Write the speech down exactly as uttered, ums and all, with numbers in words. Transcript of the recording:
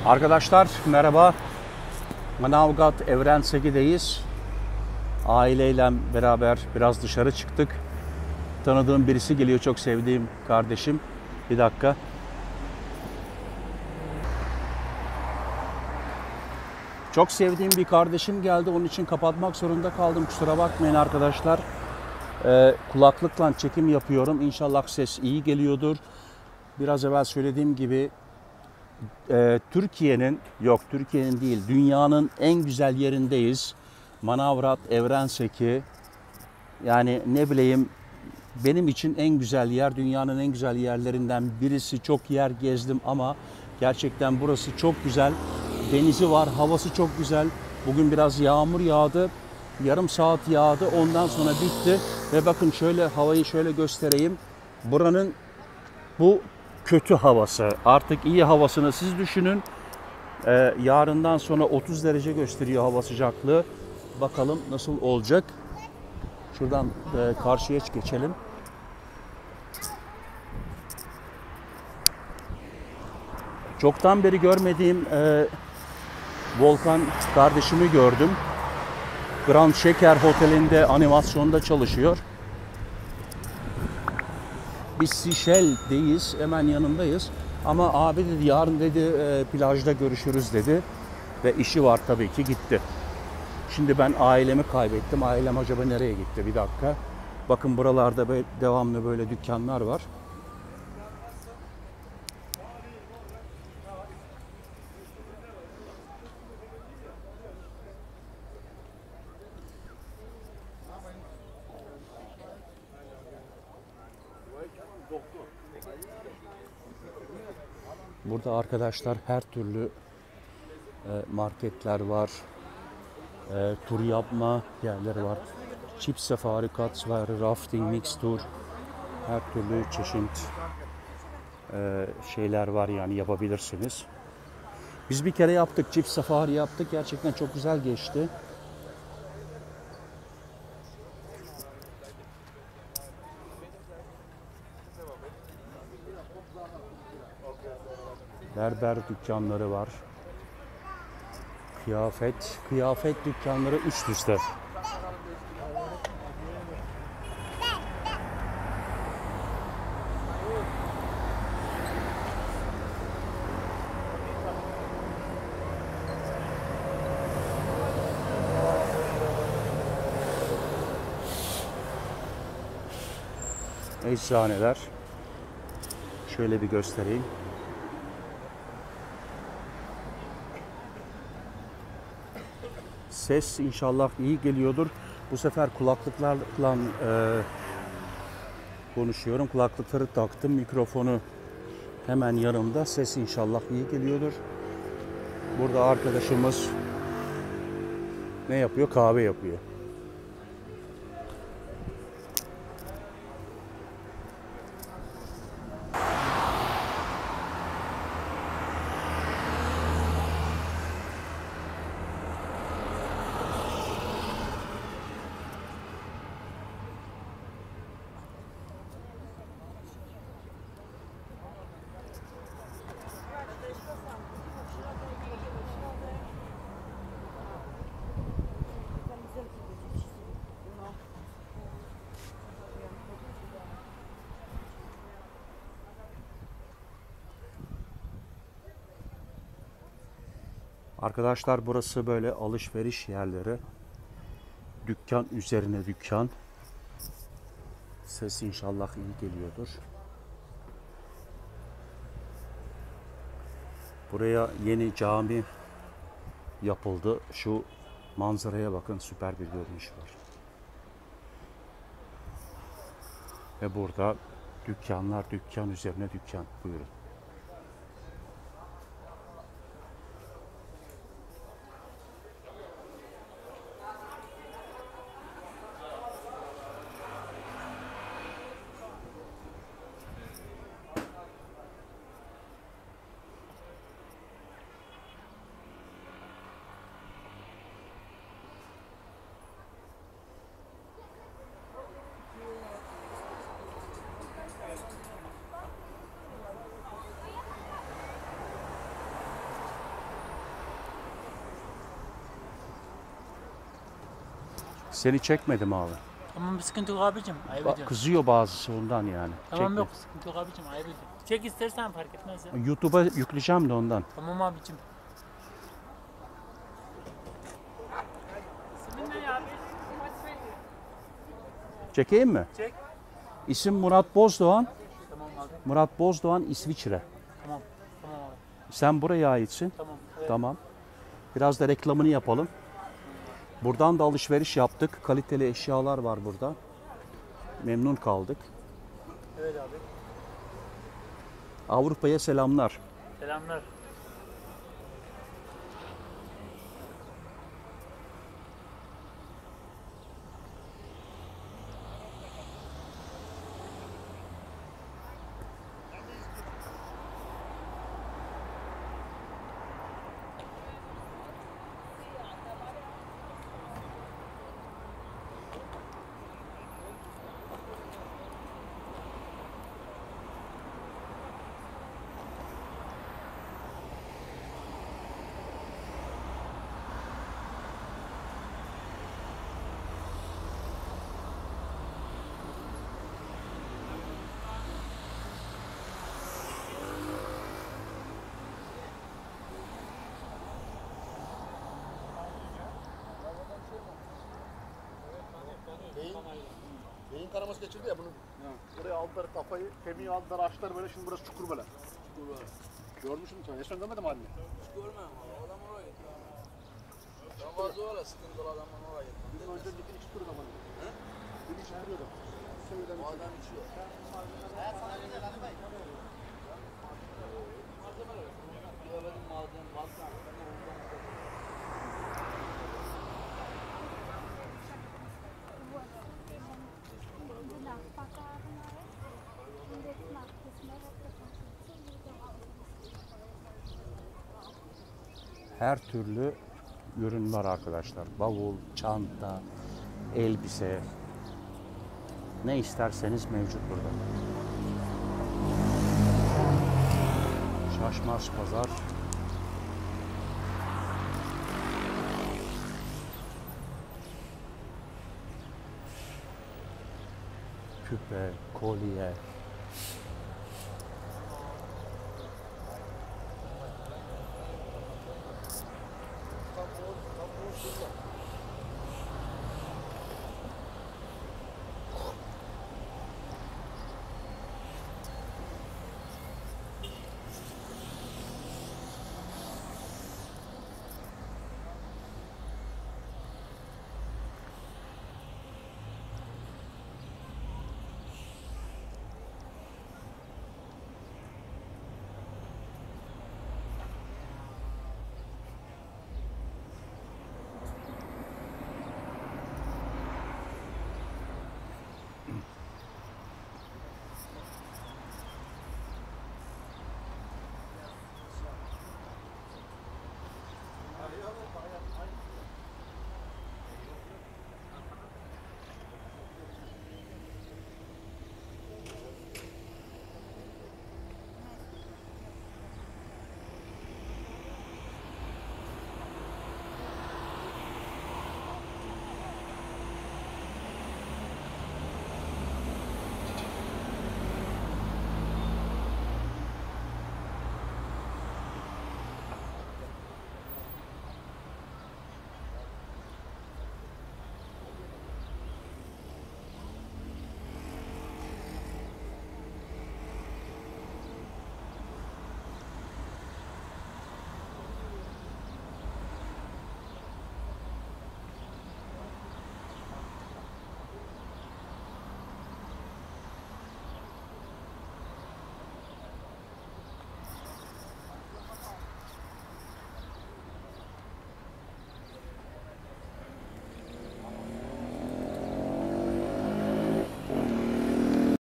Arkadaşlar merhaba. Manavgat Evrenseki'deyiz. Aileyle beraber biraz dışarı çıktık. Tanıdığım birisi geliyor, çok sevdiğim kardeşim. Bir dakika. Çok sevdiğim bir kardeşim geldi. Onun için kapatmak zorunda kaldım. Kusura bakmayın arkadaşlar. Ee, kulaklıkla çekim yapıyorum. İnşallah ses iyi geliyordur. Biraz evvel söylediğim gibi e, Türkiye'nin, yok Türkiye'nin değil, dünyanın en güzel yerindeyiz. Manavgat Evrenseki. Yani ne bileyim, benim için en güzel yer, dünyanın en güzel yerlerinden birisi. Çok yer gezdim ama gerçekten burası çok güzel. Denizi var, havası çok güzel. Bugün biraz yağmur yağdı. Yarım saat yağdı, ondan sonra bitti. Ve bakın şöyle havayı şöyle göstereyim. Buranın bu kötü havası. Artık iyi havasını siz düşünün. Ee, yarından sonra otuz derece gösteriyor hava sıcaklığı. Bakalım nasıl olacak. Şuradan e, karşıya geçelim. Çoktan beri görmediğim e, Volkan kardeşimi gördüm. Grand Şeker Oteli'nde animasyonda çalışıyor. Biz Seychelles'deyiz, hemen yanındayız. Ama abi dedi, yarın dedi e, plajda görüşürüz dedi. Ve işi var tabii ki, gitti. Şimdi ben ailemi kaybettim. Ailem acaba nereye gitti? Bir dakika. Bakın buralarda böyle, devamlı böyle dükkanlar var. Burada arkadaşlar her türlü marketler var. E, tur yapma yerleri var. Çift safari kat var, rafting, mix tur. Her türlü çeşit e, şeyler var, yani yapabilirsiniz. Biz bir kere yaptık, çift safari yaptık. Gerçekten çok güzel geçti. Berber dükkanları var. Kıyafet, kıyafet dükkanları üst üste. Eczaneler. Şöyle bir göstereyim. Ses inşallah iyi geliyordur. Bu sefer kulaklıklarla e, konuşuyorum. Kulaklıkları taktım. Mikrofonu hemen yanımda. Ses inşallah iyi geliyordur. Burada arkadaşımız ne yapıyor? Kahve yapıyor. Arkadaşlar burası böyle alışveriş yerleri. Dükkan üzerine dükkan. Ses inşallah iyi geliyordur. Buraya yeni cami yapıldı. Şu manzaraya bakın, süper bir görünüş var. Ve burada dükkanlar, dükkan üzerine dükkan. Buyurun. Seni çekmedim abi. Tamam bir sıkıntı yok abicim. Ayıp Bak, ediyorum. kızıyor bazısı ondan yani. Tamam Çekme. yok sıkıntı yok abicim ayıp ediyorum. Çek istersen fark etmez ya. YouTube'a yükleyeceğim de ondan. Tamam abicim. İsmin ne abi? Çekeyim mi? Çek. İsim Murat Bozdoğan. Tamam abi. Murat Bozdoğan İsviçre. Tamam. Tamam abi. Sen buraya aitsin. Tamam. Evet. Tamam. Biraz da reklamını yapalım. Buradan da alışveriş yaptık. Kaliteli eşyalar var burada. Memnun kaldık. Evet abi. Avrupa'ya selamlar. Selamlar. Beyin, beyin kanaması geçirdi ya bunun. Buraya aldılar kafayı, kemiği aldılar, açtılar böyle, şimdi burası çukur böyle. Görmüşsün sen, Esmen görmedin mi halini? Görmem ama adam oraya gitti. Namazı oraya sıkıntılı adamın oraya gitti. Bizim önce dikini içtiriyordu ama. He? Dikini içtiriyordu. Söyleden O adam içiyor. Göremedim maden varsa. Her türlü ürün var arkadaşlar. Bavul, çanta, elbise. Ne isterseniz mevcut burada. Şaşmaz pazar. Küpe, kolye,